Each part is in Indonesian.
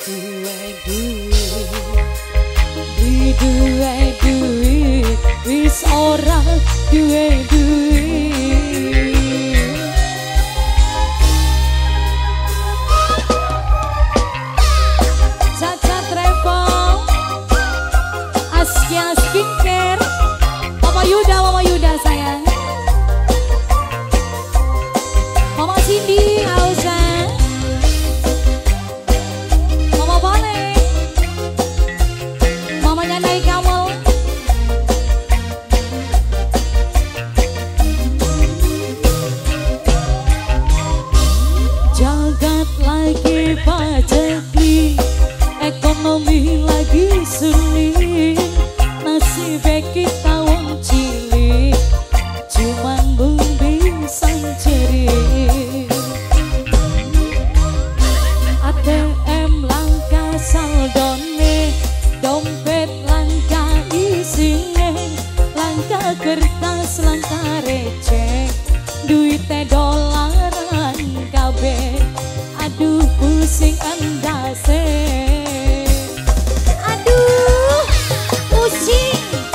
duwe duit wis ora duwe duit. Caca travel Askia skincare Mama Yuda sayang Mama Cindy Auza Mama Bale Mamanya Naik Kamal jagat lagi pacekli ekonomi lagi sulit nasib kita wong cilik cuman bumbi sanjeri ATM langka saldone dompet langka isine langka kertas langka receh duitnya dolaran kabeh aduh pusing endase aduh pusing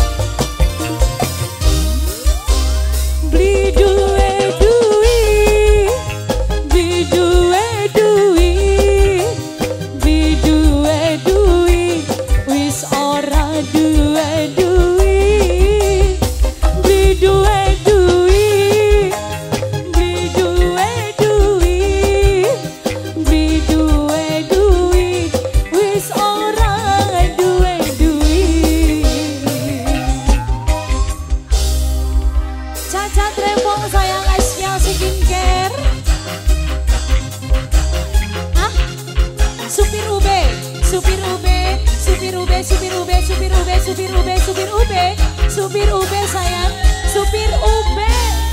beli duwe duit beli duwe duit beli duwe duit wis ora duwe duit beli duwe duit beli duwe duit beli duwe duit wis ora duwe duit. Caca Trembong sayang Askia skincare. Hah? Supir Ube, supir Ube, supir Ube, supir Ube, supir Ube, supir Ube, supir Ube, supir Ube sayang, supir Ube.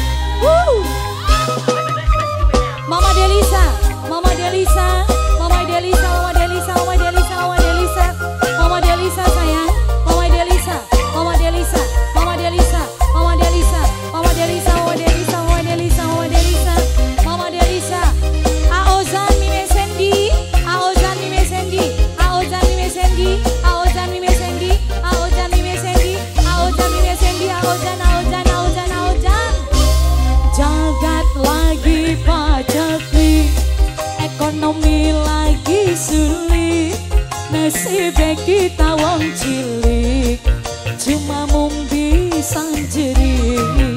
Mama Delisa, Mama Delisa, Mama Delisa, Mama Delisa, Mama Delisa, Mama Delisa, Mama Delisa sayang, Mama Delisa, Mama Delisa, Mama Delisa, Mama Delisa, Mama Delisa, Mama Delisa, Mama Delisa, Mama Delisa, Mama Delisa, Aozan Mime Sandy, Aozan Mime Sandy, Aozan Mime Sandy, Aozan Mime Sandy, Aozan Mime Sandy, Aozan Mime Sandy, Aozan, Aozan, Aozan, Aozan. Jagat lagi pacekli, ekonomi lagi sulit, nasib kita wong cilik, cuma mumbi sanjeri.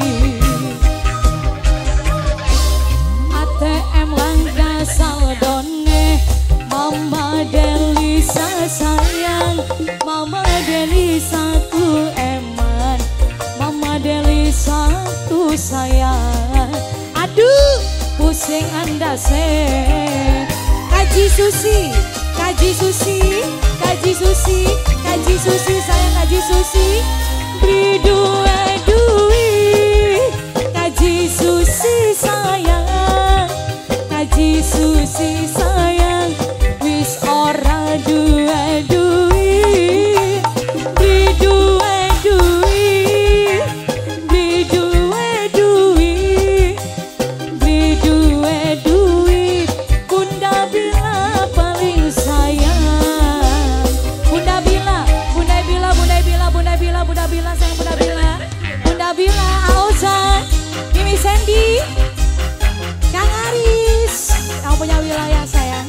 ATM langka saldone, Mama Delisa sayang, Mama Delisa ku eman, Mama Delisa ku sayang. Aduh, pusing andase. Kaji Susi, Kaji Susi, Kaji Susi, Kaji Susi sayang Kaji Susi. Beli duwe duit, Kaji Susi sayang, Kaji Susi sayang, wis ora duwe duit. Beli duwe duit, beli duwe duit, beli duwe duit. Bunda Bila paling sayang, Bunda Bila, Bunda Bila, Bunda Bila, Bunda Bila, Bunda Bila sayang Bunda Bila, Bunda Bila, Aozan, Mimi Sandy, Kang Aris, yang punya wilayah sayang.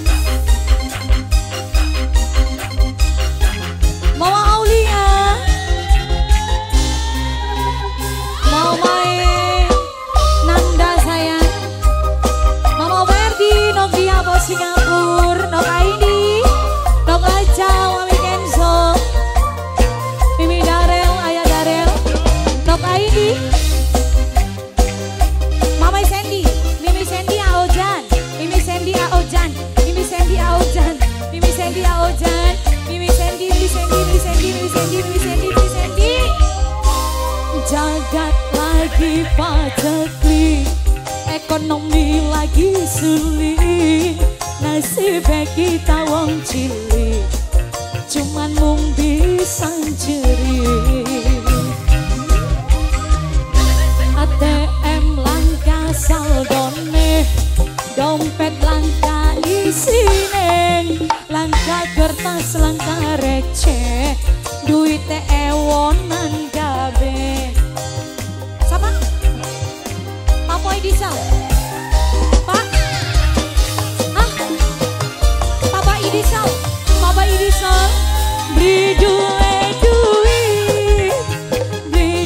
Mama Aulia, Mama Nanda sayang, Mama Verdi, Nok Dia Bos Singapura, Nok Aini, Nok Aja, Mami Kenzo, Mimi Darel, Ayah Darel, Nok Aini, Mama Sandy, Mimi Sandy Aojan, Mimi Sandy Aojan, Mimi Sandy Aojan, Mimi Sandy Aojan, Mimi Sandy, Mimi Sandy, Mimi Sandy, Mimi Sandy, Mimi Sandy, Mimi Sandy. Jagat lagi pacekli, ekonomi lagi sulit, nasib kita wong cilik, cuman mumbi sanjeri. ATM langka saldone, dompet langka isine, langka Papa Idisa. Pak. Ah. Papa Idisa. Papa Idisa. Beri duit. Beri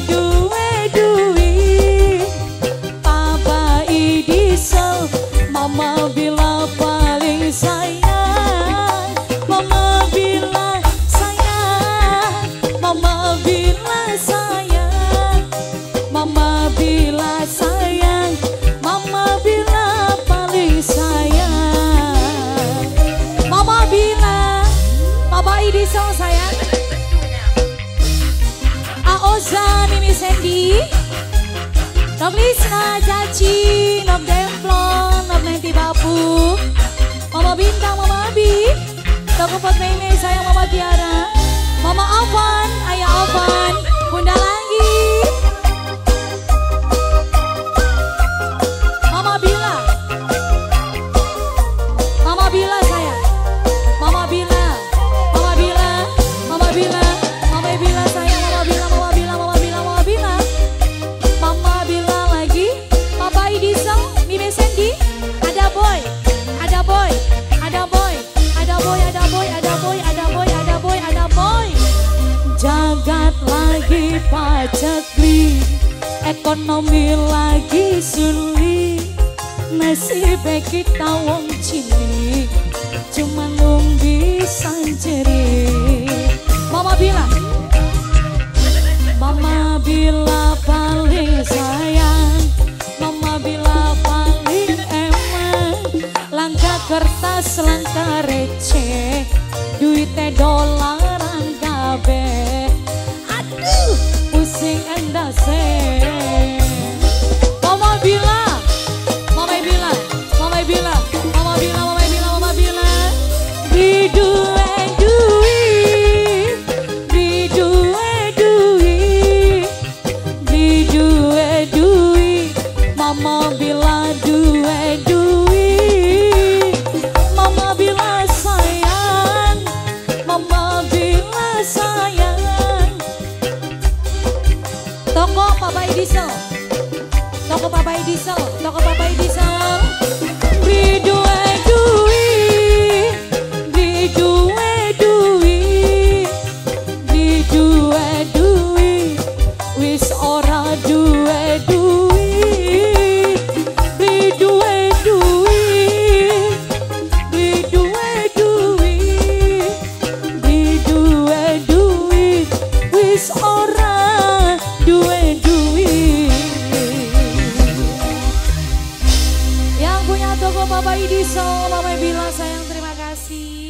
duit. Papa Idisa. Mama bila paling sayang. Mama bila sayang. Mama bila sayang. Mama bila sayang. Mama bila paling sayang. Mama bila. Papa Idisa sayang. Aoza Mimi Sandy. Nom Lisna Caci. Nom Demplon. Nom Nanti Bapu. Mama Bintang, Mama Abi. Toko Pot Meme sayang Mama Tiara. Mama Afan, Ayah Afan. Bunda Langgi. Mama Bila. Mama Bila sayang. Mama Bila. Mama Bila. Mama Bila. Mama Bila sayang. Mama Bila. Mama Bila. Mama Bila. Mama Bila. Mama Bila lagi. Papa Idisa. Mimi Sandy. Ada boy. Ada boy. Ada boy. Ada boy. Ada boy. Ada boy. Ada boy. Ada boy. Ada boy. Jagat lagi pacekli. Ekonomi lagi sulit. Nasib kita wong cilik. Cuma ngombe sanjerit. Mama Bila. Mama Bila paling sayang. Mama Bila paling emang. Langkah kertas, langkah receh. Duitnya dolaran kabeh. Aduh, pusing endase. Mama Bila. Mama Bila. Mama Bila. Mama Bila. Mama Bila. Mama Bila. Beri duit. Beri duit. Beri duit. Mama Bila duit. Mama Bila sayang. Mama Bila sayang. Toko Papa Idisa. Toko Papa Idisa. Toko Papa Idisa. Beri duit. Beri duit. Beri duit. Wis ora duit. Beri duit. Beri duit. Beri duit. Wis ora duit. Yang punya toko Papa Idisa, Mama Bila sayang terima kasih.